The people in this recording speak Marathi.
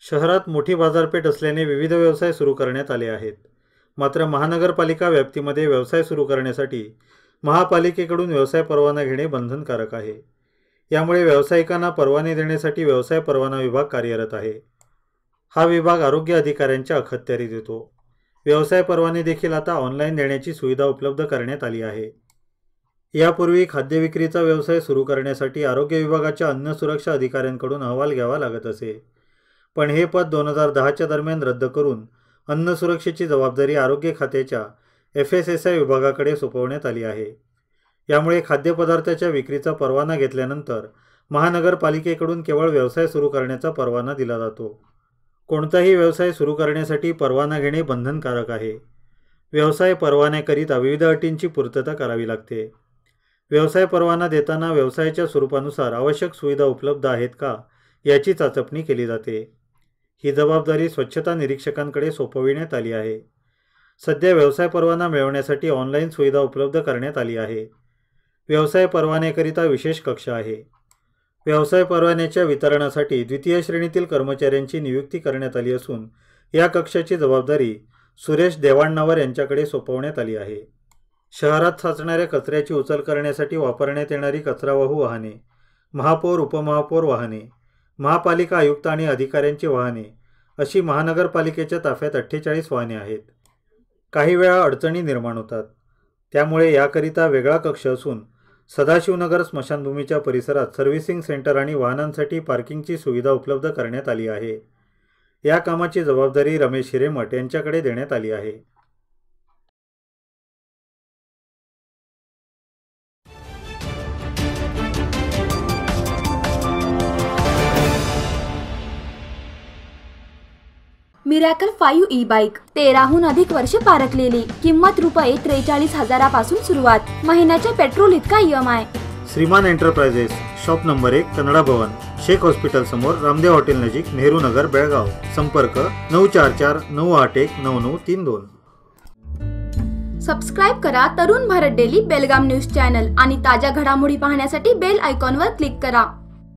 शहरात मोठी बाजारपेठ असल्याने विविध व्यवसाय सुरू करण्यात आले आहेत. मात्र महानगरपालिका व्याप्तीमध्ये व्यवसाय सुरू करण्यासाठी महापालिकेकडून व्यवसाय परवाना घेणे बंधनकारक आहे. यामुळे व्यावसायिकांना परवाने देण्यासाठी व्यवसाय परवाना विभाग कार्यरत आहे. हा विभाग आरोग्य अधिकाऱ्यांच्या अखत्यारीत येतो. व्यवसाय परवाने देखील आता ऑनलाईन देण्याची सुविधा उपलब्ध करण्यात आली आहे. यापूर्वी खाद्य विक्रीचा व्यवसाय सुरू करण्यासाठी आरोग्य विभागाच्या अन्न सुरक्षा अधिकाऱ्यांकडून अहवाल घ्यावा लागत असे. पण हे पद 2010च्या दरम्यान रद्द करून अन्न सुरक्षेची जबाबदारी आरोग्य खात्याच्या FSSAI विभागाकडे सोपवण्यात आली आहे. यामुळे खाद्यपदार्थाच्या विक्रीचा परवाना घेतल्यानंतर महानगरपालिकेकडून केवळ व्यवसाय सुरू करण्याचा परवाना दिला जातो. कोणताही व्यवसाय सुरू करण्यासाठी परवाना घेणे बंधनकारक आहे. व्यवसाय परवान्याकरिता विविध अटींची पूर्तता करावी लागते. व्यवसाय परवाना देताना व्यवसायाच्या स्वरूपानुसार आवश्यक सुविधा उपलब्ध आहेत का याची चाचपणी केली जाते. ही जबाबदारी स्वच्छता निरीक्षकांकडे सोपविण्यात आली आहे. सध्या व्यवसाय परवाना मिळवण्यासाठी ऑनलाईन सुविधा उपलब्ध करण्यात आली आहे. व्यवसाय परवान्याकरिता विशेष कक्ष आहे. व्यवसाय परवान्याच्या वितरणासाठी द्वितीय श्रेणीतील कर्मचाऱ्यांची नियुक्ती करण्यात आली असून या कक्षाची जबाबदारी सुरेश देवाण्णावर यांच्याकडे सोपवण्यात आली आहे. शहरात साचणाऱ्या कचऱ्याची उचल करण्यासाठी वापरण्यात येणारी कचरावाहू वाहने, महापौर उपमहापौर वाहने, महापालिका आयुक्त आणि अधिकाऱ्यांची वाहने अशी महानगरपालिकेच्या ताफ्यात 48 वाहने आहेत. काही वेळा अडचणी निर्माण होतात. त्यामुळे याकरिता वेगळा कक्ष असून सदाशिवनगर स्मशानभूमीच्या परिसरात सर्व्हिसिंग सेंटर आणि वाहनांसाठी पार्किंगची सुविधा उपलब्ध करण्यात आली आहे. या कामाची जबाबदारी रमेश हिरेमठ यांच्याकडे देण्यात आली आहे. मिरॅकल 5 ई-बाईक 13हून अधिक वर्ष पारखलेली. किंमत रुपये 43,000पासून सुरुवात. महिन्याच्या पेट्रोल इतका EMI. Shriman enterprises, shop number 1, Kannada Bhavan, Shaikh hospital समोर, रामदेव हॉटेल नजीक, नेहरू नगर, बेळगाव. संपर्क 9449819932. सबस्क्राईब करा Tarun Bharat daily Belgaum news channel आणि ताज्या घडामोडी पाहण्यासाठी बेल आयकॉनवर क्लिक करा.